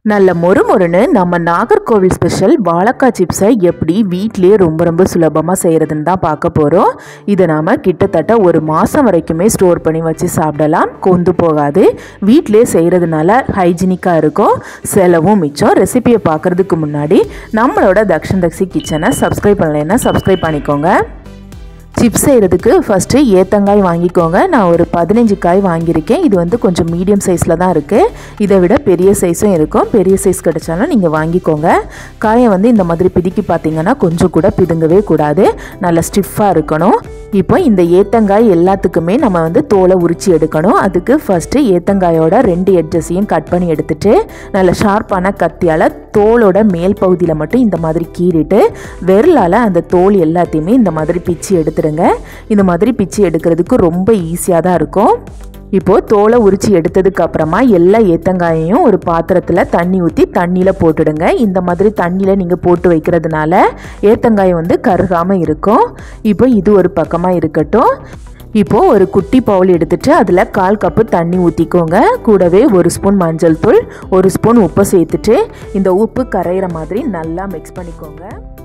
நல்ல மொறுமொறுன்னு நம்ம நாகர்கோவில் ஸ்பெஷல் வாழைக்காய் சிப்ஸை எப்படி வீட்டிலேயே ரொம்ப சுலபமாக செய்கிறதுன்னு தான் பார்க்க போகிறோம். இதை நாம் கிட்டத்தட்ட ஒரு மாதம் வரைக்குமே ஸ்டோர் பண்ணி வச்சு சாப்பிடலாம், கொந்து போகாது. வீட்டிலே செய்கிறதுனால ஹைஜீனிக்காக இருக்கும், செலவும் மிச்சம். ரெசிபியை பார்க்குறதுக்கு முன்னாடி நம்மளோட தக்ஷன் தக்ஷி கிச்சனை சப்ஸ்கிரைப் பண்ணலைன்னா சப்ஸ்கிரைப் பண்ணிக்கோங்க. சிப்ஸ் செய்கிறதுக்கு ஃபஸ்ட்டு ஏத்தங்காய் வாங்கிக்கோங்க. நான் ஒரு 15 காய் வாங்கியிருக்கேன். இது கொஞ்சம் மீடியம் சைஸில் தான் இருக்குது. இதை விட பெரிய சைஸும் இருக்கும். பெரிய சைஸ் கிடைச்சாலும் நீங்கள் வாங்கிக்கோங்க. காயை இந்த மாதிரி பிதுக்கி பார்த்தீங்கன்னா கொஞ்சம் கூட பிதுங்கவே கூடாது, நல்லா ஸ்டிஃபாக இருக்கணும். இப்போ இந்த ஏத்தங்காய் எல்லாத்துக்குமே நம்ம தோலை உரித்து எடுக்கணும். அதுக்கு ஃபஸ்ட்டு ஏத்தங்காயோட 2 எட்ஜஸையும் கட் பண்ணி எடுத்துட்டு நல்ல ஷார்ப்பான கத்தியால் தோலோட மேல் பகுதியில் மட்டும் இந்த மாதிரி கீறிட்டு விரலால் அந்த தோல் எல்லாத்தையுமே இந்த மாதிரி பிச்சு எடுத்துடுங்க. இந்த மாதிரி பிச்சு எடுக்கிறதுக்கு ரொம்ப ஈஸியாக தான் இருக்கும். இப்போது தோலை உரித்து எடுத்ததுக்கு அப்புறமா எல்லா ஏத்தங்காயையும் ஒரு பாத்திரத்தில் தண்ணி ஊற்றி தண்ணியில் போட்டுடுங்க. இந்த மாதிரி தண்ணியில் நீங்கள் போட்டு வைக்கிறதுனால ஏத்தங்காய் கருகாமல் இருக்கும். இப்போ இது ஒரு பக்கமாக இருக்கட்டும். இப்போது ஒரு குட்டி பவுல் எடுத்துகிட்டு அதில் 1/4 கப்பு தண்ணி ஊற்றிக்கோங்க. கூடவே 1 ஸ்பூன் மஞ்சள் தூள், 1 ஸ்பூன் உப்பு சேர்த்துட்டு இந்த உப்பு கரையிற மாதிரி நல்லா மிக்ஸ் பண்ணிக்கோங்க.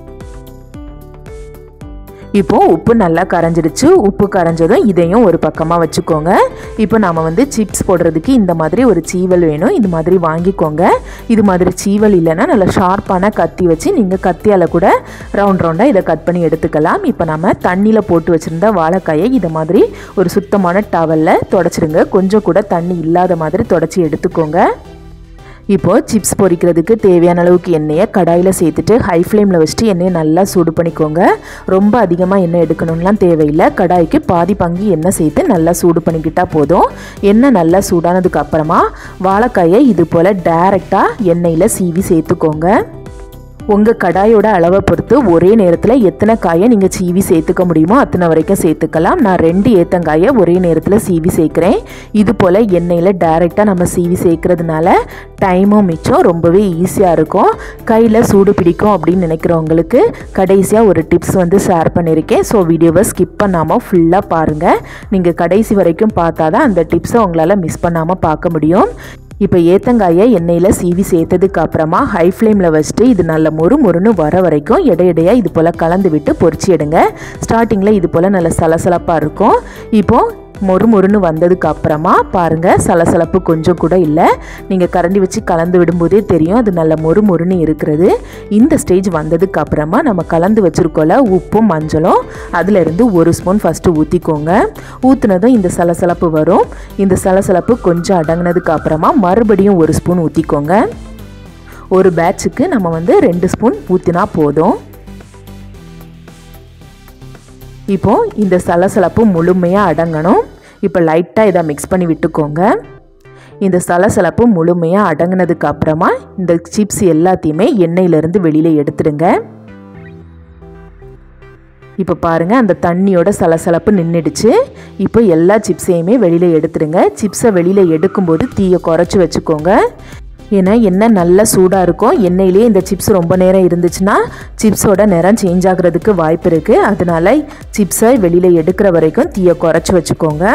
இப்போது உப்பு நல்லா கரைஞ்சிடுச்சு. உப்பு கரைஞ்சதும் இதையும் ஒரு பக்கமாக வச்சுக்கோங்க. இப்போ நாம் சிப்ஸ் போடுறதுக்கு இந்த மாதிரி ஒரு சீவல் வேணும். இது மாதிரி வாங்கிக்கோங்க. இது மாதிரி சீவல் இல்லைன்னா நல்லா ஷார்ப்பான கத்தி வச்சு நீங்கள் கத்தியால் கூட ரவுண்டாக இதை கட் பண்ணி எடுத்துக்கலாம். இப்போ நம்ம தண்ணியில் போட்டு வச்சுருந்த வாழைக்காயை இதை மாதிரி ஒரு சுத்தமான டவலில் தொடச்சிடுங்க. கொஞ்சம் கூட தண்ணி இல்லாத மாதிரி தொடச்சி எடுத்துக்கோங்க. இப்போது சிப்ஸ் பொரிக்கிறதுக்கு தேவையான அளவுக்கு எண்ணெயை கடாயில் சேர்த்துட்டு ஹை ஃப்ளேமில் வச்சுட்டு எண்ணெயை நல்லா சூடு பண்ணிக்கோங்க. ரொம்ப அதிகமாக எண்ணெய் எடுக்கணும்லாம் தேவையில்லை. கடாய்க்கு பாதி பங்கு எண்ணெய் சேர்த்து நல்லா சூடு பண்ணிக்கிட்டால் போதும். எண்ணெய் நல்லா சூடானதுக்கு அப்புறமா வாழைக்காயை இது போல் டைரெக்டாக எண்ணெயில் சீவி சேர்த்துக்கோங்க. உங்கள் கடாயோட அளவை பொறுத்து ஒரே நேரத்தில் எத்தனை காயை நீங்கள் சீவி சேர்த்துக்க முடியுமோ அத்தனை வரைக்கும் சேர்த்துக்கலாம். நான் 2 ஏத்தங்காயை ஒரே நேரத்தில் சீவி சேர்க்குறேன். இது போல் எண்ணெயில் டைரெக்டாக நம்ம சீவி சேர்க்குறதுனால டைமும் மிச்சம், ரொம்பவே ஈஸியாக இருக்கும். கையில் சூடு பிடிக்கும் அப்படின்னு நினைக்கிறவங்களுக்கு கடைசியாக ஒரு டிப்ஸ் ஷேர் பண்ணியிருக்கேன். ஸோ வீடியோவை ஸ்கிப் பண்ணாமல் ஃபுல்லாக பாருங்கள். நீங்கள் கடைசி வரைக்கும் பார்த்தா தான் அந்த டிப்ஸை உங்களால் மிஸ் பண்ணாமல் பார்க்க முடியும். இப்போ ஏத்தங்காயை எண்ணெயில் சீவி சேர்த்ததுக்கு அப்புறமா ஹை ஃப்ளேமில் வச்சுட்டு இது நல்ல மொறுன்னு வர வரைக்கும் இடையிடையாக இது போல் கலந்து விட்டு பொரிச்சு எடுங்க. ஸ்டார்டிங்கில் இது போல் நல்ல சலசலப்பாக இருக்கும். இப்போது மொறுன்னு வந்ததுக்கு அப்புறமா பாருங்கள், சலசலப்பு கொஞ்சம் கூட இல்லை. நீங்கள் கரண்டி வச்சு கலந்து விடும்போதே தெரியும் அது நல்ல மொறுன்னு இருக்கிறது. இந்த ஸ்டேஜ் வந்ததுக்கு அப்புறமா நம்ம கலந்து வச்சுருக்கோல உப்பும் மஞ்சளும் அதிலிருந்து 1 ஸ்பூன் ஃபஸ்ட்டு ஊற்றிக்கோங்க. ஊற்றுனதும் இந்த சலசலப்பு வரும். இந்த சலசலப்பு கொஞ்சம் அடங்கினதுக்கு அப்புறமா மறுபடியும் 1 ஸ்பூன் ஊற்றிக்கோங்க. ஒரு பேட்சுக்கு நம்ம 2 ஸ்பூன் ஊற்றினா போதும். இப்போது இந்த சலசலப்பு முழுமையாக அடங்கணும். இப்போ லைட்டாக இதை மிக்ஸ் பண்ணி விட்டுக்கோங்க. இந்த சலசலப்பு முழுமையாக அடங்கினதுக்கு அப்புறமா இந்த சிப்ஸ் எல்லாத்தையுமே எண்ணெயிலேருந்து வெளியில் எடுத்துடுங்க. இப்போ பாருங்கள், அந்த தண்ணியோட சலசலப்பு நின்றுடுச்சு. இப்போ எல்லா சிப்ஸையுமே வெளியில் எடுத்துடுங்க. சிப்ஸை வெளியில் எடுக்கும்போது தீயை குறைச்சி வச்சுக்கோங்க. ஏன்னா எண்ணெய் நல்லா சூடாக இருக்கும். எண்ணெயிலே இந்த சிப்ஸ் ரொம்ப நேரம் இருந்துச்சுன்னா சிப்ஸோட நிறம் சேஞ்ச் ஆகிறதுக்கு வாய்ப்பு இருக்குது. அதனால சிப்ஸை வெளியில் எடுக்கிற வரைக்கும் தீயை குறைச்சி வச்சுக்கோங்க.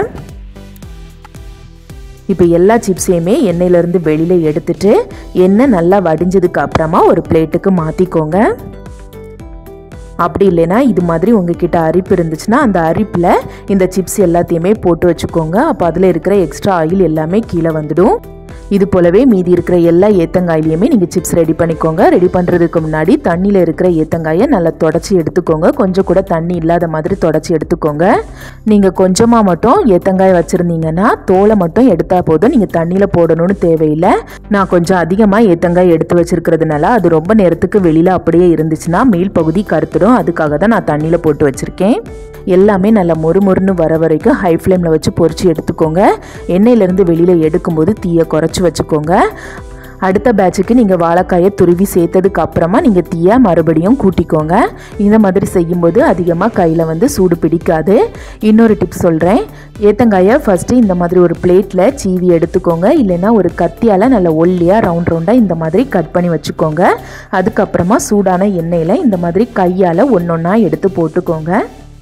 இப்போ எல்லா சிப்ஸையுமே எண்ணெயிலேருந்து வெளியில் எடுத்துட்டு எண்ணெய் நல்லா வடிஞ்சதுக்கு அப்புறமா ஒரு பிளேட்டுக்கு மாற்றிக்கோங்க. அப்படி இல்லைன்னா இது மாதிரி உங்ககிட்ட அரிப்பு இருந்துச்சுன்னா அந்த அரிப்பில் இந்த சிப்ஸ் எல்லாத்தையுமே போட்டு வச்சுக்கோங்க. அப்போ அதில் இருக்கிற எக்ஸ்ட்ரா ஆயில் எல்லாமே கீழே வந்துடும். இது போலவே மீதி இருக்கிற எல்லா ஏத்தங்காயிலையுமே நீங்கள் சிப்ஸ் ரெடி பண்ணிக்கோங்க. ரெடி பண்ணுறதுக்கு முன்னாடி தண்ணியில் இருக்கிற ஏத்தங்காயை நல்லா தொடச்சி எடுத்துக்கோங்க. கொஞ்சம் கூட தண்ணி இல்லாத மாதிரி தொடச்சி எடுத்துக்கோங்க. நீங்கள் கொஞ்சமாக மட்டும் ஏத்தங்காய் வச்சுருந்தீங்கன்னா தோலை மட்டும் எடுத்தால் போதும், நீங்கள் தண்ணியில் போடணும்னு தேவையில்லை. நான் கொஞ்சம் அதிகமாக ஏத்தங்காய் எடுத்து வச்சுருக்கிறதுனால அது ரொம்ப நேரத்துக்கு வெளியில் அப்படியே இருந்துச்சுன்னா மேல் பகுதி கருத்துடும். அதுக்காக தான் நான் தண்ணியில் போட்டு வச்சுருக்கேன். எல்லாமே நல்லா மொறுன்னு வர வரைக்கும் ஹை ஃப்ளேமில் வச்சு பொரிச்சு எடுத்துக்கோங்க. எண்ணெயிலேருந்து வெளியில் எடுக்கும்போது தீயை குறைச்சி வச்சுக்கோங்க. அடுத்த பேட்சுக்கு நீங்கள் வாழைக்காயை துருவி சேர்த்ததுக்கு அப்புறமா நீங்கள் தீயை மறுபடியும் கூட்டிக்கோங்க. இந்த மாதிரி செய்யும்போது அதிகமாக கையில் சூடு பிடிக்காது. இன்னொரு டிப்ஸ் சொல்கிறேன். ஏத்தங்காயை ஃபஸ்ட்டு இந்த மாதிரி ஒரு பிளேட்டில் சீவி எடுத்துக்கோங்க. இல்லைன்னா ஒரு கத்தியால் நல்ல ஒல்லியாக ரவுண்டாக இந்த மாதிரி கட் பண்ணி வச்சுக்கோங்க. அதுக்கப்புறமா சூடான எண்ணெயில் இந்த மாதிரி கையால் ஒன்றொன்னா எடுத்து போட்டுக்கோங்க.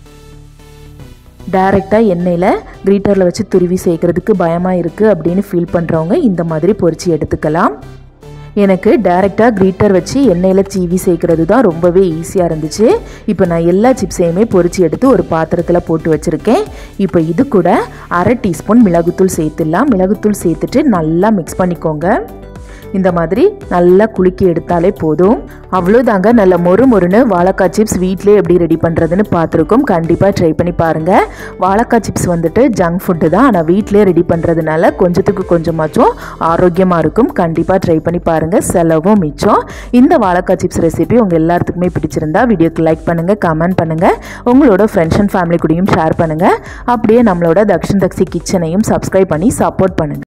டைரெக்டாக எண்ணெயில் கிரீட்டரில் வச்சு துருவி சேர்க்குறதுக்கு பயமாக இருக்குது அப்படின்னு ஃபீல் பண்ணுறவங்க இந்த மாதிரி பொரிச்சு எடுத்துக்கலாம். எனக்கு டைரெக்டாக கிரீட்டர் வச்சு எண்ணெயில் சீவி சேர்க்கறது தான் ரொம்பவே ஈஸியாக இருந்துச்சு. இப்போ நான் எல்லா சிப்ஸையுமே பொரிச்சு எடுத்து ஒரு பாத்திரத்தில் போட்டு வச்சுருக்கேன். இப்போ இது கூட 1/2 டீஸ்பூன் மிளகுத்தூள் சேர்த்துடலாம். மிளகுத்தூள் சேர்த்துட்டு நல்லா மிக்ஸ் பண்ணிக்கோங்க. இந்த மாதிரி நல்லா குலுக்கி எடுத்தாலே போதும். அவ்வளோதாங்க. நல்ல மொறுன்னு வாழைக்காய் சிப்ஸ் வீட்டிலே எப்படி ரெடி பண்ணுறதுன்னு பார்த்துருக்கோம். கண்டிப்பாக ட்ரை பண்ணி பாருங்கள். வாழைக்காய் சிப்ஸ் வந்துட்டு ஜங்க் ஃபுட்டு தான், ஆனால் வீட்டிலே ரெடி பண்ணுறதுனால கொஞ்சத்துக்கு கொஞ்சமாச்சும் ஆரோக்கியமாக இருக்கும். கண்டிப்பாக ட்ரை பண்ணி பாருங்கள், செலவும் மிச்சம். இந்த வாழைக்காய் சிப்ஸ் ரெசிபி உங்கள் எல்லாத்துக்குமே பிடிச்சிருந்தா வீடியோக்கு லைக் பண்ணுங்கள், கமெண்ட் பண்ணுங்கள், உங்களோட ஃப்ரெண்ட்ஸ் அண்ட் ஃபேமிலி கூடயும் ஷேர் பண்ணுங்கள். அப்படியே நம்மளோட தக்ஷன் தக்ஷி கிச்சனையும் சப்ஸ்கிரைப் பண்ணி சப்போர்ட் பண்ணுங்கள்.